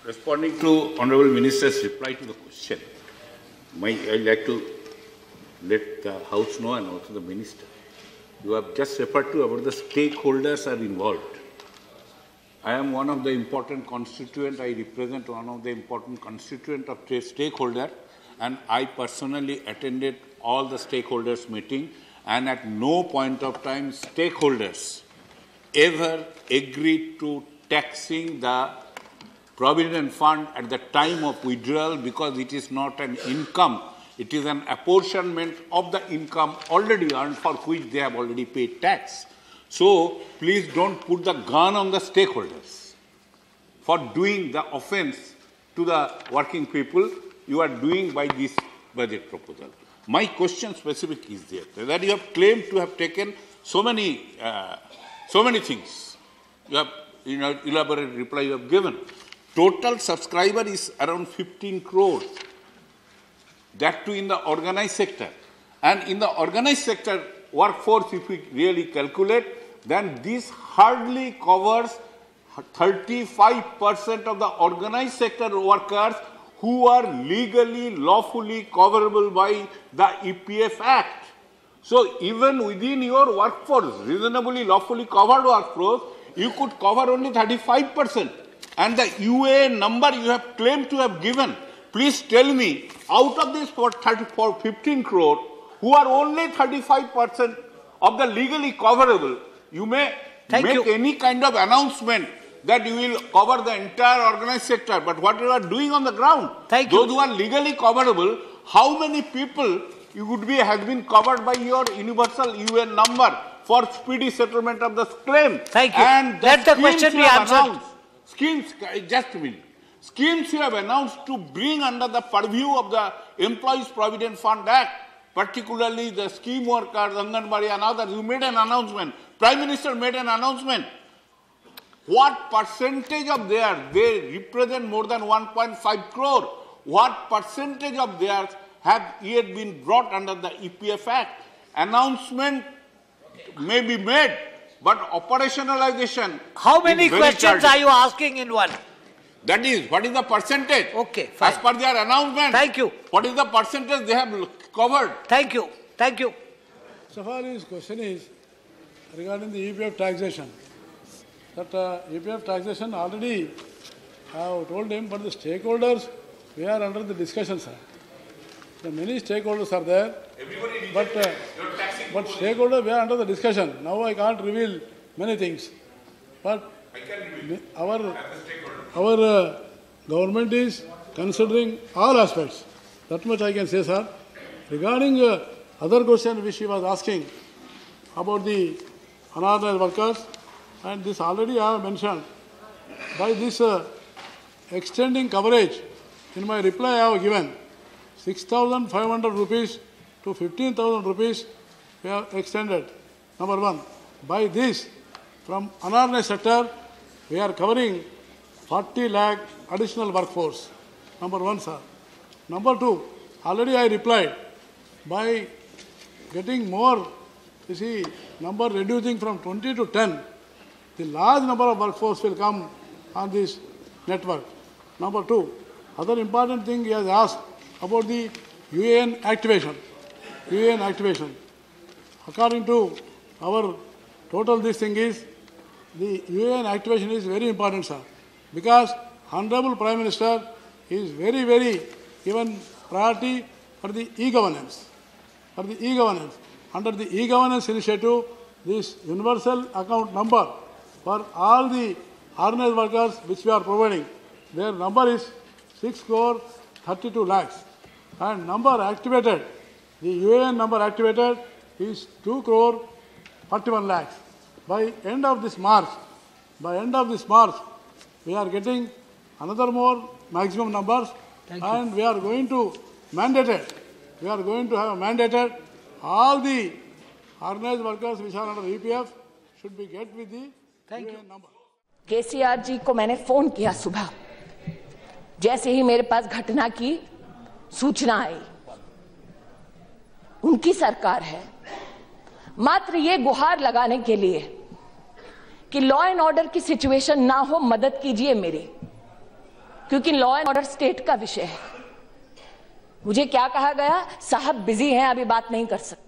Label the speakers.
Speaker 1: Responding to Honourable Minister's reply to the question, I'd like to let the House know and also the Minister. You have just referred to about the stakeholders are involved. I am one of the important constituents. I represent one of the important constituents of stakeholder, and I personally attended all the stakeholders meeting, and at no point of time stakeholders ever agreed to taxing the Provident Fund at the time of withdrawal, because it is not an income. It is an apportionment of the income already earned for which they have already paid tax. So please don't put the gun on the stakeholders for doing the offense to the working people you are doing by this budget proposal. My question specific is there, that you have claimed to have taken so many things. You have elaborate reply you have given. Total subscriber is around 15 crores. That too in the organized sector. And in the organized sector workforce, if we really calculate, then this hardly covers 35% of the organized sector workers who are legally, lawfully coverable by the EPF Act. So even within your workforce, reasonably, lawfully covered workforce, you could cover only 35%. And the UAN number you have claimed to have given, please tell me, out of this for 15 crore, who are only 35% of the legally coverable, you may make any kind of announcement that you will cover the entire organized sector. But what you are doing on the ground, those who are legally coverable, how many people you would be has been covered by your universal UN number for speedy settlement of the claim?
Speaker 2: Thank you.
Speaker 1: And
Speaker 2: let the question be answered.
Speaker 1: Just a minute. Schemes you have announced to bring under the purview of the Employees Provident Fund Act, particularly the scheme workers, Anganwadi and others, you made an announcement. Prime Minister made an announcement. What percentage of theirs, they represent more than 1.5 crore, what percentage of theirs have yet been brought under the EPF Act? Announcement may be made, but operationalization.
Speaker 2: How many questions are you asking in one?
Speaker 1: That is, what is the percentage?
Speaker 2: Okay, fine.
Speaker 1: As per their announcement.
Speaker 2: Thank you.
Speaker 1: What is the percentage they have covered?
Speaker 2: Thank you. Thank you.
Speaker 3: Safari's question is regarding the EPF taxation. That EPF taxation already I have told him, but the stakeholders, we are under the discussion, sir. The many stakeholders are there, but stakeholders, we are under the discussion. Now I can't reveal many things, but our government is considering all aspects. That much I can say, sir. Regarding other question which he was asking about the unorganized workers, and this already I have mentioned, by this extending coverage, in my reply I have given 6,500 rupees to 15,000 rupees we have extended. Number one, by this, from unorganized sector, we are covering 40 lakh additional workforce. Number one, sir. Number two, already I replied, by getting more, you see, number reducing from 20 to 10, the large number of workforce will come on this network. Number two, other important thing he has asked about the UAN activation. UAN activation. According to our total this thing is, the UAN activation is very important, sir, because Honorable Prime Minister is very, very given priority for the e-governance. For the e-governance. Under the e-governance initiative, this universal account number for all the organized workers which we are providing, their number is 6 crore 32 lakhs. And number activated, the UAN number activated is 2 crore 41 lakhs. By end of this March, we are getting another more maximum numbers, and we are going to mandate it. We are going to have mandated all the organized workers which are under EPF should be get with the UAN number.
Speaker 4: KCR जी को मैंने phone किया सुबह, जैसे ही मेरे पास घटना की सूचना आई। उनकी सरकार है, मात्र ये गुहार लगाने के लिए कि लॉ एंड ऑर्डर की सिचुएशन ना हो, मदद कीजिए मेरी। क्योंकि लॉ एंड ऑर्डर स्टेट का विषय है। मुझे क्या कहा गया, साहब बिजी हैं, अभी बात नहीं कर सकते।